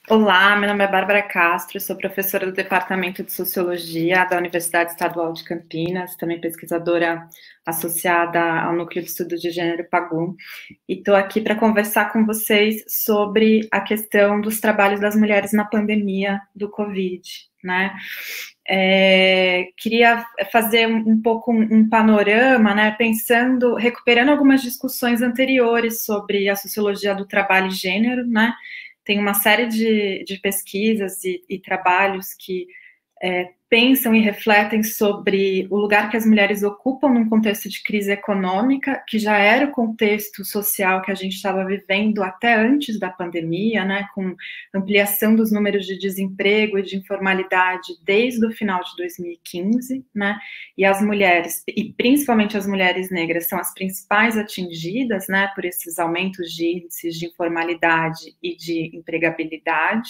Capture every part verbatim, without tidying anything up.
Olá, meu nome é Bárbara Castro, sou professora do Departamento de Sociologia da Universidade Estadual de Campinas, também pesquisadora associada ao Núcleo de Estudos de Gênero PAGU, e estou aqui para conversar com vocês sobre a questão dos trabalhos das mulheres na pandemia do Covid, né? É, queria fazer um pouco um, um panorama, né, pensando, recuperando algumas discussões anteriores sobre a sociologia do trabalho e gênero, né? Tem uma série de, de pesquisas e, e trabalhos que é, pensam e refletem sobre o lugar que as mulheres ocupam num contexto de crise econômica, que já era o contexto social que a gente estava vivendo até antes da pandemia, né, com ampliação dos números de desemprego e de informalidade desde o final de dois mil e quinze, né, e as mulheres, e principalmente as mulheres negras, são as principais atingidas, né, por esses aumentos de índices de informalidade e de empregabilidade.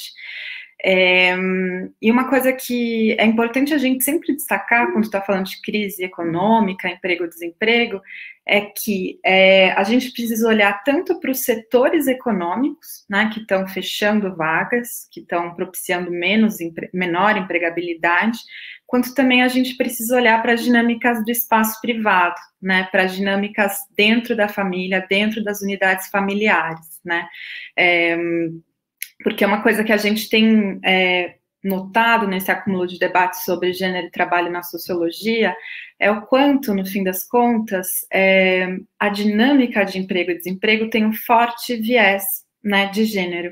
É, e uma coisa que é importante a gente sempre destacar quando está falando de crise econômica, emprego, desemprego, é que é, a gente precisa olhar tanto para os setores econômicos, né, que estão fechando vagas, que estão propiciando menos, menor empregabilidade, quanto também a gente precisa olhar para as dinâmicas do espaço privado, né, para as dinâmicas dentro da família, dentro das unidades familiares, né. É, porque é uma coisa que a gente tem é, notado nesse acúmulo de debates sobre gênero e trabalho na sociologia, é o quanto, no fim das contas, é, a dinâmica de emprego e desemprego tem um forte viés, né, de gênero.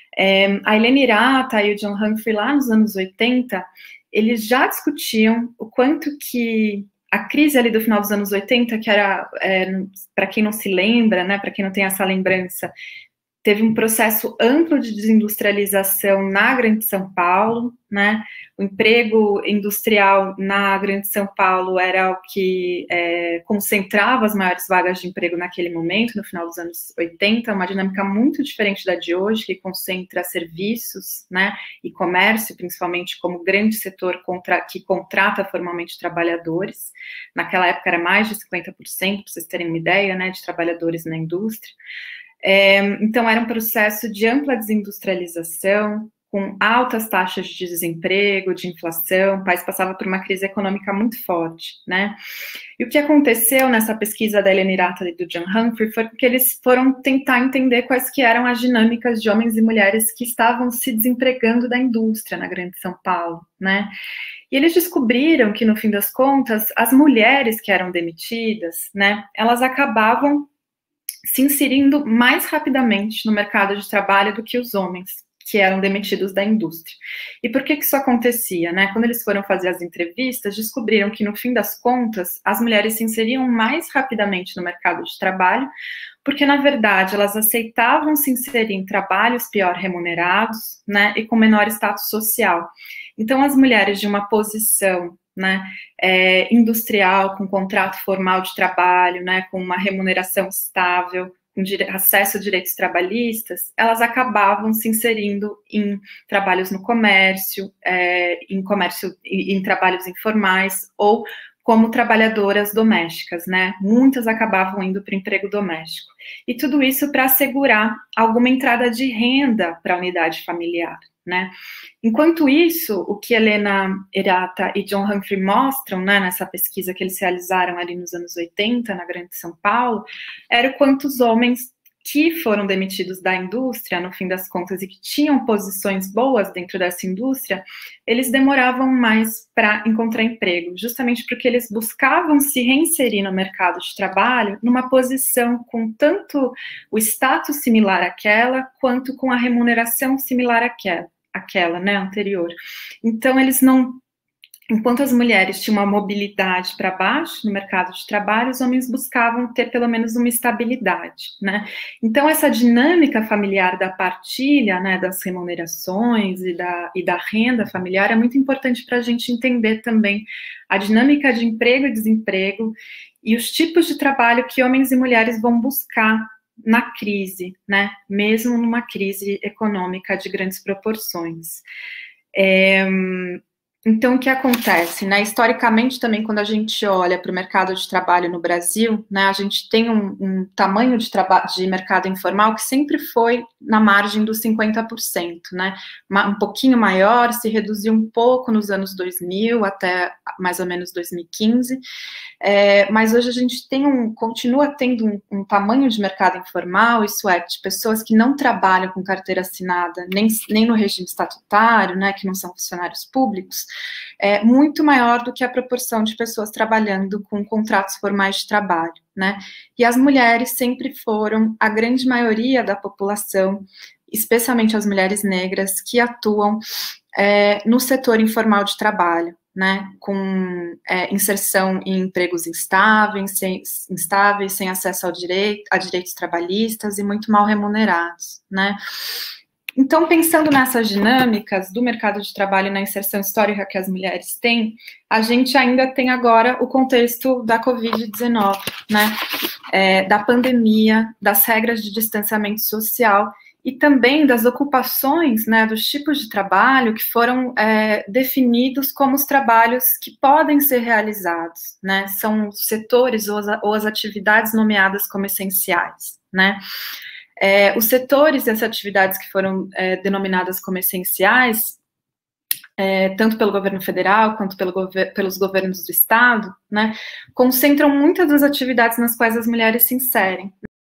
É, a Helena Hirata e o John Humphrey, lá nos anos oitenta, eles já discutiam o quanto que a crise ali do final dos anos oitenta, que era, é, para quem não se lembra, né, para quem não tem essa lembrança, teve um processo amplo de desindustrialização na Grande São Paulo, né? O emprego industrial na Grande São Paulo era o que é, concentrava as maiores vagas de emprego naquele momento, no final dos anos oitenta, uma dinâmica muito diferente da de hoje, que concentra serviços, né, e comércio, principalmente, como grande setor contra, que contrata formalmente trabalhadores. Naquela época era mais de cinquenta por cento, para vocês terem uma ideia, né, de trabalhadores na indústria. É, então, era um processo de ampla desindustrialização, com altas taxas de desemprego, de inflação, o país passava por uma crise econômica muito forte, né? E o que aconteceu nessa pesquisa da Helena Hirata e do John Humphrey foi que eles foram tentar entender quais que eram as dinâmicas de homens e mulheres que estavam se desempregando da indústria na Grande São Paulo, né? E eles descobriram que, no fim das contas, as mulheres que eram demitidas, né, elas acabavam se inserindo mais rapidamente no mercado de trabalho do que os homens, que eram demitidos da indústria. E por que que isso acontecia, né? Quando eles foram fazer as entrevistas, descobriram que, no fim das contas, as mulheres se inseriam mais rapidamente no mercado de trabalho, porque, na verdade, elas aceitavam se inserir em trabalhos pior remunerados, né, e com menor status social. Então, as mulheres de uma posição, né, é, industrial, com contrato formal de trabalho, né, com uma remuneração estável, com acesso a direitos trabalhistas, elas acabavam se inserindo em trabalhos no comércio, é, em comércio, em, em trabalhos informais, ou como trabalhadoras domésticas, né? Muitas acabavam indo para o emprego doméstico. E tudo isso para assegurar alguma entrada de renda para a unidade familiar, né? Enquanto isso, o que Helena Hirata e John Humphrey mostram, né, nessa pesquisa que eles realizaram ali nos anos oitenta, na Grande São Paulo, era o quanto os homens que foram demitidos da indústria, no fim das contas, e que tinham posições boas dentro dessa indústria, eles demoravam mais para encontrar emprego, justamente porque eles buscavam se reinserir no mercado de trabalho numa posição com tanto o status similar àquela, quanto com a remuneração similar àquela, àquela, né, anterior. Então, eles não... Enquanto as mulheres tinham uma mobilidade para baixo no mercado de trabalho, os homens buscavam ter pelo menos uma estabilidade, né? Então, essa dinâmica familiar da partilha, né, das remunerações e da, e da renda familiar é muito importante para a gente entender também a dinâmica de emprego e desemprego e os tipos de trabalho que homens e mulheres vão buscar na crise, né? Mesmo numa crise econômica de grandes proporções. É... Então, o que acontece, né? Historicamente, também, quando a gente olha para o mercado de trabalho no Brasil, né, a gente tem um, um tamanho de, de mercado informal que sempre foi na margem dos cinquenta por cento, né? Um pouquinho maior, se reduziu um pouco nos anos dois mil, até mais ou menos dois mil e quinze, é, mas hoje a gente tem um, continua tendo um, um tamanho de mercado informal, isso é, de pessoas que não trabalham com carteira assinada, nem, nem no regime estatutário, né, que não são funcionários públicos, é muito maior do que a proporção de pessoas trabalhando com contratos formais de trabalho, né? E as mulheres sempre foram a grande maioria da população, especialmente as mulheres negras, que atuam é, no setor informal de trabalho, né? Com é, inserção em empregos instáveis, sem, instáveis, sem acesso ao direito, a direitos trabalhistas e muito mal remunerados, né? Então, pensando nessas dinâmicas do mercado de trabalho e na inserção histórica que as mulheres têm, a gente ainda tem agora o contexto da covid dezenove, né, é, da pandemia, das regras de distanciamento social e também das ocupações, né, dos tipos de trabalho que foram é, definidos como os trabalhos que podem ser realizados, né, são os setores ou as, ou as atividades nomeadas como essenciais, né. É, os setores e as atividades que foram é, denominadas como essenciais, é, tanto pelo governo federal quanto pelo gover pelos governos do estado, né, concentram muitas das atividades nas quais as mulheres se inserem.